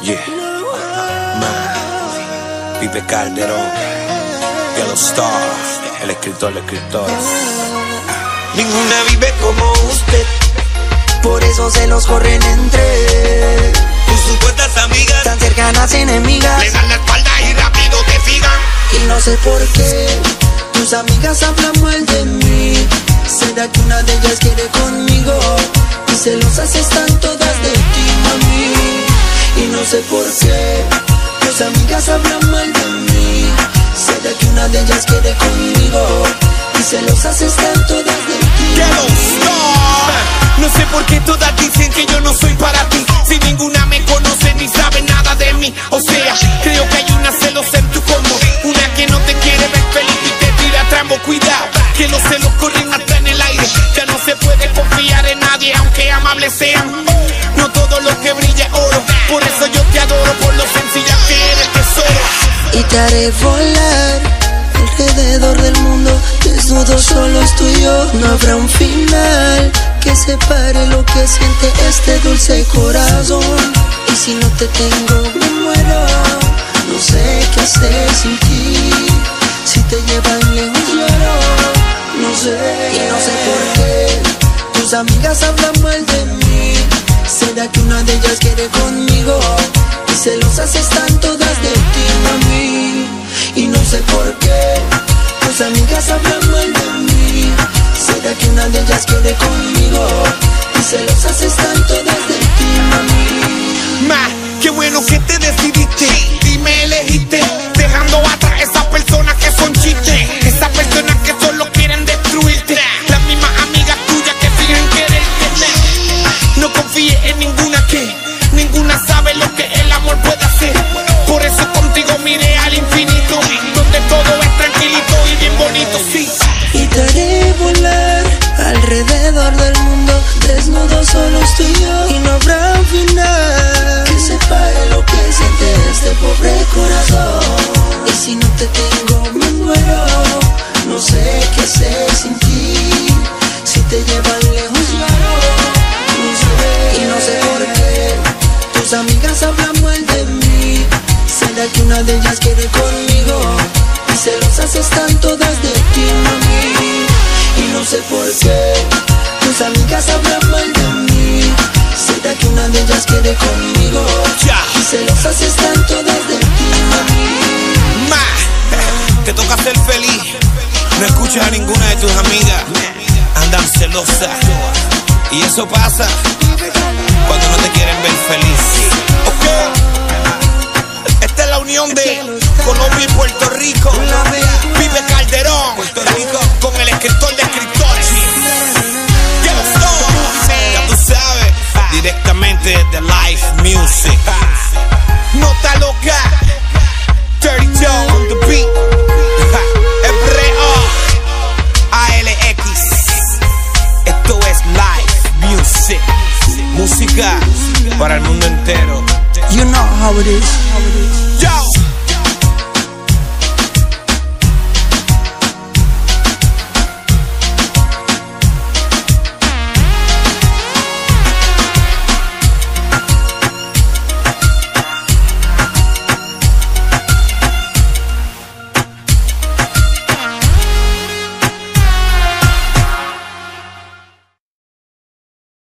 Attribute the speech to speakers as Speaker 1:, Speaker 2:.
Speaker 1: Yeah. Pipe Calderón, Yellow Star, el escritor.
Speaker 2: Ninguna vive como usted, por eso se los corren entre
Speaker 3: tus supuestas amigas,
Speaker 2: tan cercanas enemigas,
Speaker 3: le dan la espalda y rápido te sigan.
Speaker 2: Y no sé por qué tus amigas hablan mal de mí. ¿Será que una de ellas quiere conmigo? Y celosas están todas de ti, mami. Y no sé por qué tus amigas hablan mal de mí. ¿Será que una de ellas quiere conmigo? Y celosas están todas de ti.
Speaker 3: Yellow Star. No sé por qué todas dicen que yo no soy para ti, si ninguna me conoce ni sabe nada de mí. O sea, creo que hay una celosa en tu combo, una que no te quiere ver feliz y te tira trambo. Cuidado, que los celos corren hasta en el aire. Ya no se puede confiar en nadie, aunque amables sean. No todo lo que brilla es oro, por eso yo te adoro, por lo sencilla que eres, tesoro.
Speaker 2: Y te haré volar alrededor del mundo, desnudo solo estoy yo. No habrá un final que separe lo que siente este dulce corazón. Y si no te tengo me muero, no sé qué hacer sin ti. Si te llevan lejos lloro, no sé. Y no sé por qué tus amigas hablan mal de mí. ¿Será que una de ellas quiere conmigo? Y celosas están todas de ti, mami. Y no sé por qué tus amigas hablan mal de mí. ¿Será que una de ellas quiere conmigo? Y celosas están todas de ti, mami.
Speaker 3: Qué bueno que te decidiste y me elegiste, dejando atrás esas personas que son chistes, esas personas que solo quieren destruirte, las mismas amigas tuyas que fingen quererte. No confíes en ninguna, que ninguna sabe lo que el amor puede hacer. Por eso contigo miré al infinito, donde todo es tranquilito y bien bonito, sí.
Speaker 2: Y te haré volar alrededor del mundo, desnudo solo estoy yo. Y no habrá un final que separe lo que siente este pobre corazón. Y si no te tengo me muero, no sé qué hacer sin ti. Si te llevan lejos lloro, no sé. Y no sé por qué tus amigas hablan mal de mí. ¿Será que una de ellas quiere conmigo? Y celosas están todas de ti, mami. Y no sé por qué tus amigas hablan mal de mí. ¿Será que una de ellas quiere conmigo? Y celosas están todas de ti, mami.
Speaker 1: Te toca ser feliz, no escuches a ninguna de tus amigas, andan celosas. Y eso pasa cuando no te quieren ver feliz. Esta es la unión de Colombia y Puerto Rico. Pipe Calderón, Puerto Rico, con el escritor de escritores. Yellow Star, ya tú sabes, directamente de Live Music.
Speaker 3: Nota loca, Dirty Joe on the beat.
Speaker 1: ALX. Esto es Live Music, música para el mundo entero.
Speaker 2: You know how it is.
Speaker 3: Yo.